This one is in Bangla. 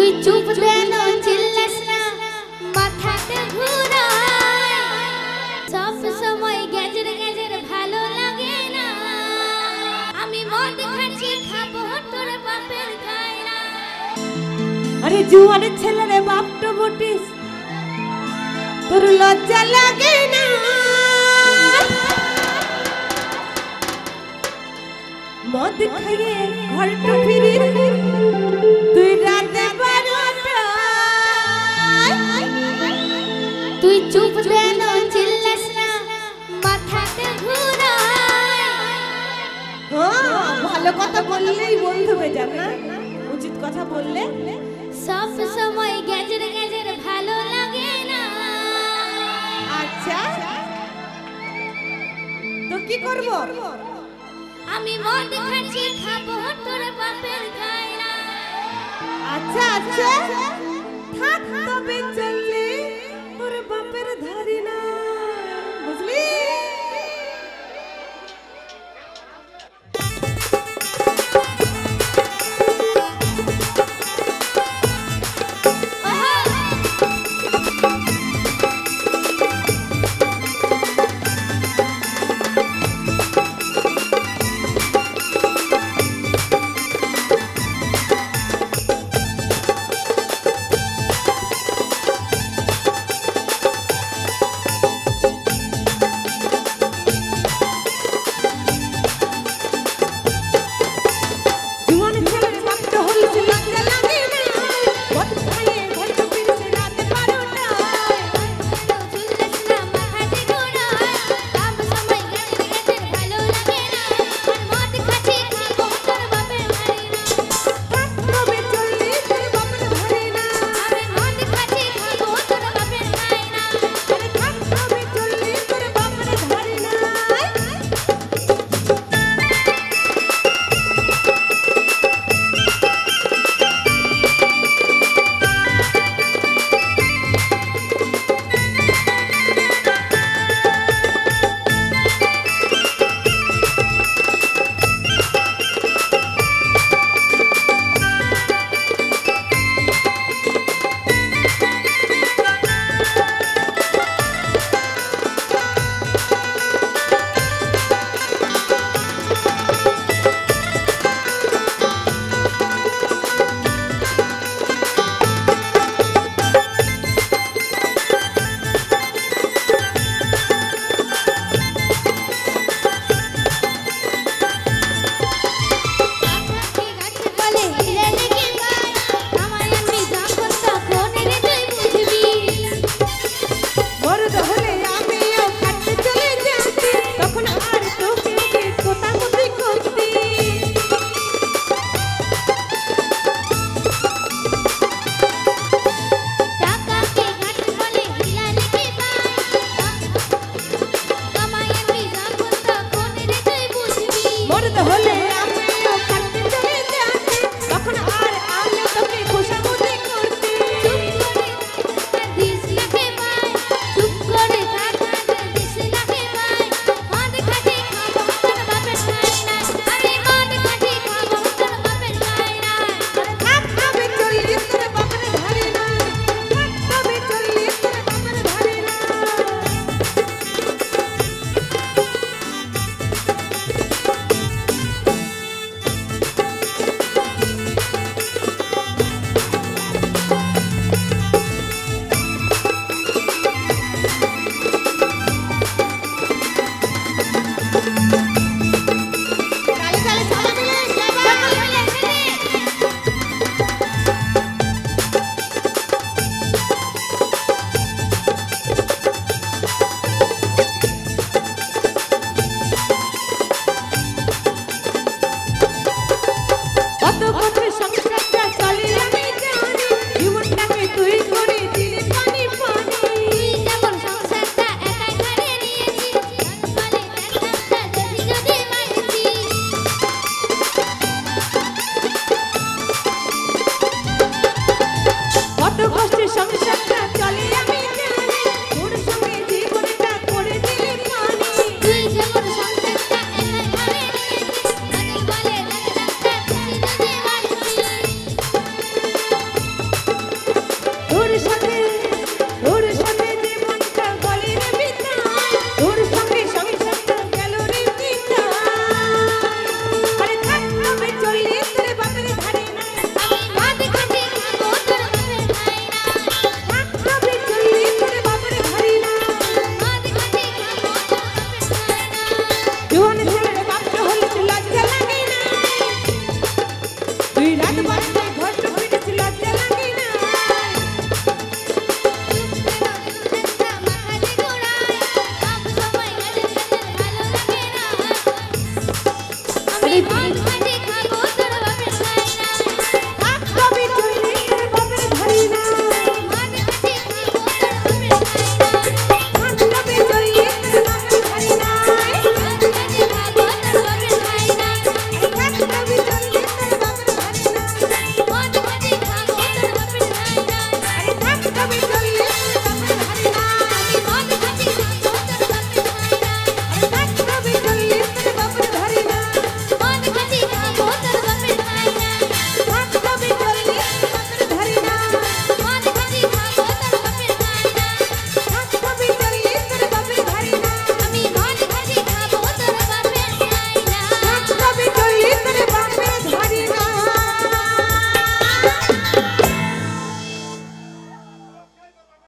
তুই চুপ দেন চিল্লাস না মাথাতে ঘুরায় সব সময় গেজের গেজের ভালো লাগে না আমি মদ খাচ্ছি খাবো তোর বাপের খাই না আরে জুয়ানের ছেলে রে বাপটা বটিস তোর লজ্জা লাগে না মদ খাইয়ে ঘরটা ফিরে তুই রাতে তুই চুপ দেন চিল্লাস না মাথাতে ঘুরায় ভালো কথা বললেই বন্ধু হয়ে যাবে না উচিত কথা বললে সব সময় গেজের গেজের ভালো লাগে না আচ্ছা তো কি করব আমি মদ খাচ্ছি খাবো তোর বাপের খাই না আচ্ছা আচ্ছা থাক তবে চললে তোর বাপের ধারি না